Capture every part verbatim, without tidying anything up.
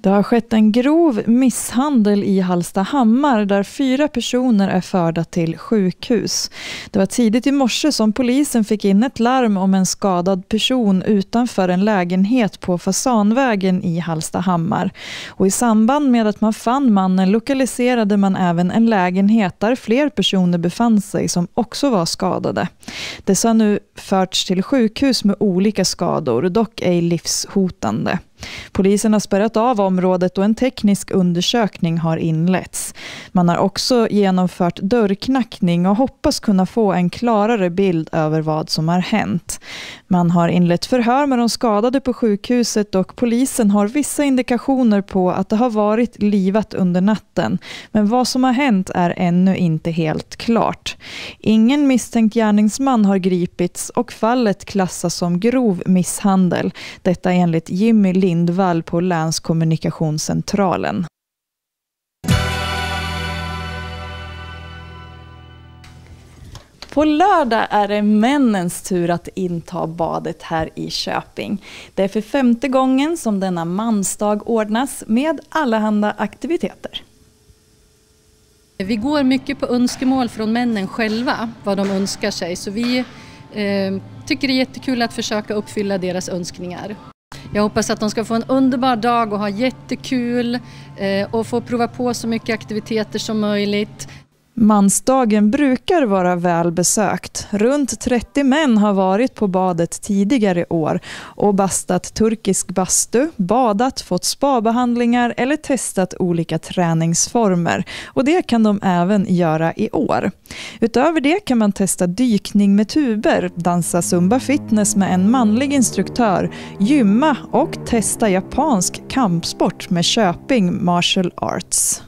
Det har skett en grov misshandel i Hallstahammar där fyra personer är förda till sjukhus. Det var tidigt i morse som polisen fick in ett larm om en skadad person utanför en lägenhet på Fasanvägen i Hallstahammar. Och i samband med att man fann mannen lokaliserade man även en lägenhet där fler personer befann sig som också var skadade. Dessa har nu förts till sjukhus med olika skador, dock ej livshotande. Polisen har spärrat av området och en teknisk undersökning har inletts. Man har också genomfört dörrknackning och hoppas kunna få en klarare bild över vad som har hänt. Man har inlett förhör med de skadade på sjukhuset och polisen har vissa indikationer på att det har varit livat under natten. Men vad som har hänt är ännu inte helt klart. Ingen misstänkt gärningsman har gripits och fallet klassas som grov misshandel. Detta enligt Jimmy Lindvall på Länskommunikationscentralen. På lördag är det männens tur att inta badet här i Köping. Det är för femte gången som denna mansdag ordnas med allehanda aktiviteter. Vi går mycket på önskemål från männen själva, vad de önskar sig. Så vi eh, tycker det är jättekul att försöka uppfylla deras önskningar. Jag hoppas att de ska få en underbar dag och ha jättekul eh, och få prova på så mycket aktiviteter som möjligt. Mansdagen brukar vara välbesökt. Runt trettio män har varit på badet tidigare år och bastat turkisk bastu, badat, fått spabehandlingar eller testat olika träningsformer. Och det kan de även göra i år. Utöver det kan man testa dykning med tuber, dansa zumba fitness med en manlig instruktör, gymma och testa japansk kampsport med Köping Martial Arts.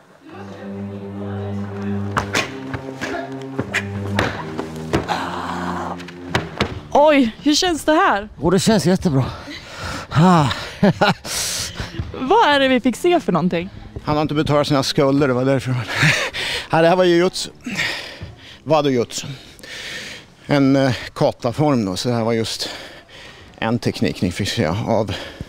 Oj, hur känns det här? Och det känns jättebra. Ah. Vad är det vi fick se för någonting? Han har inte betalat sina skulder, det var därför. Ja, det här var ju jutsu. Wado-jutsu. En eh, kataform då, så det här var just en teknik ni fick se av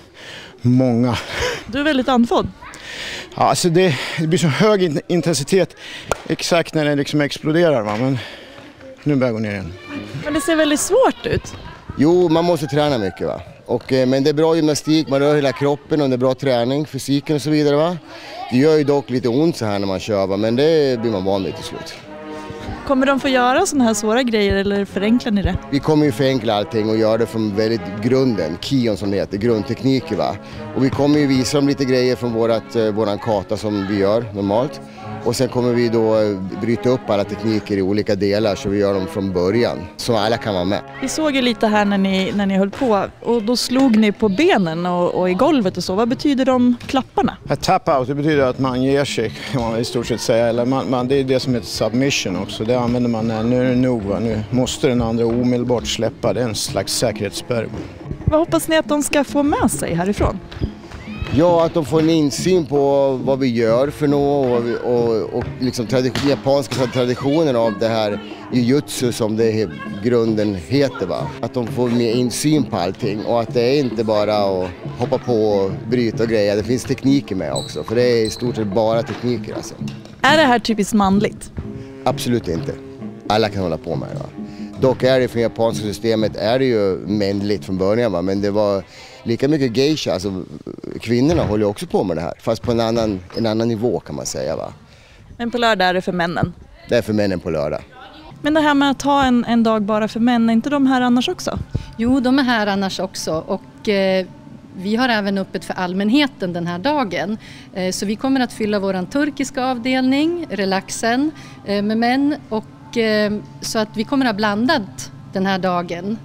många. Du är väldigt andfådd. Ja, alltså det, det blir så hög intensitet exakt när det liksom exploderar, va? Men nu börjar jag gå ner igen. Men det ser väldigt svårt ut. Jo, man måste träna mycket, va? Och, eh, men det är bra gymnastik, man rör hela kroppen och det är bra träning, fysiken och så vidare, va? Det gör ju dock lite ont så här när man kör, va? Men det blir man van vid till slut. Kommer de få göra sådana här svåra grejer eller förenklar ni det? Vi kommer ju förenkla allting och göra det från väldigt grunden, kion som det heter, grundtekniker, va? Och vi kommer ju visa dem lite grejer från vårat, eh, våran kata som vi gör normalt. Och sen kommer vi då bryta upp alla tekniker i olika delar så vi gör dem från början. Så alla kan vara med. Vi såg ju lite här när ni, när ni höll på och då slog ni på benen och, och i golvet och så. Vad betyder de klapparna? Att tap out, det betyder att man ger sig, kan man i stort sett säga. Eller man, man, det är det som heter submission också. Det använder man när nu är det nog, va? Nu måste den andra omedelbart släppa. Det är en slags säkerhetsspärr. Vad hoppas ni att de ska få med sig härifrån? Ja, att de får en insyn på vad vi gör för något och, och, och liksom tradition, japanska traditioner av det här jujutsu som det he, grunden heter, va? Att de får mer insyn på allting och att det är inte bara att hoppa på och bryta och grejer. Det finns tekniker med också, för det är i stort sett bara tekniker alltså. Är det här typiskt manligt? Absolut inte. Alla kan hålla på med det, va? Dock är det för japanska systemet är det ju männligt från början, va? Men det var lika mycket geisha, alltså kvinnorna håller också på med det här, fast på en annan, en annan nivå kan man säga, va. Men på lördag är det för männen? Det är för männen på lördag. Men det här med att ha en, en dag bara för män, är inte de här annars också? Jo, de är här annars också och eh, vi har även öppet för allmänheten den här dagen. Eh, så vi kommer att fylla våran turkiska avdelning, relaxen, eh, med män och eh, så att vi kommer att ha blandat den här dagen.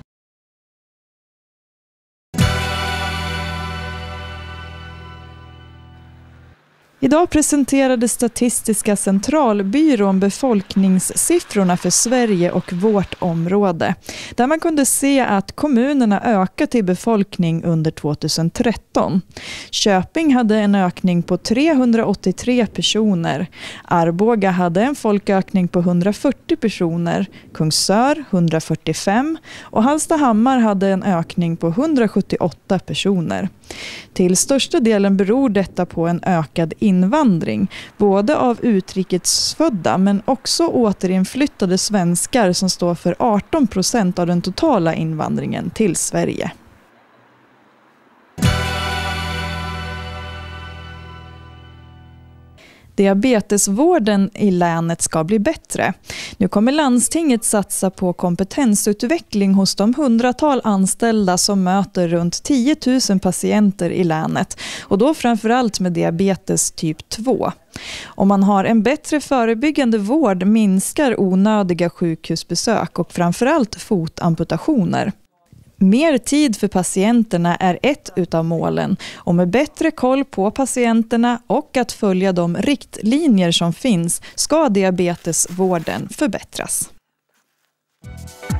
Idag presenterade Statistiska centralbyrån befolkningssiffrorna för Sverige och vårt område. Där man kunde se att kommunerna ökat i befolkning under tjugohundratretton. Köping hade en ökning på trehundraåttiotre personer. Arboga hade en folkökning på hundrafyrtio personer. Kungsör hundrafyrtiofem och Hallstahammar hade en ökning på hundrasjuttioåtta personer. Till största delen beror detta på en ökad invandring, både av utrikesfödda men också återinflyttade svenskar som står för arton procent av den totala invandringen till Sverige. Diabetesvården i länet ska bli bättre. Nu kommer landstinget satsa på kompetensutveckling hos de hundratal anställda som möter runt tio tusen patienter i länet, och då framförallt med diabetes typ två. Om man har en bättre förebyggande vård minskar onödiga sjukhusbesök och framförallt fotamputationer. Mer tid för patienterna är ett utav målen, och med bättre koll på patienterna och att följa de riktlinjer som finns ska diabetesvården förbättras.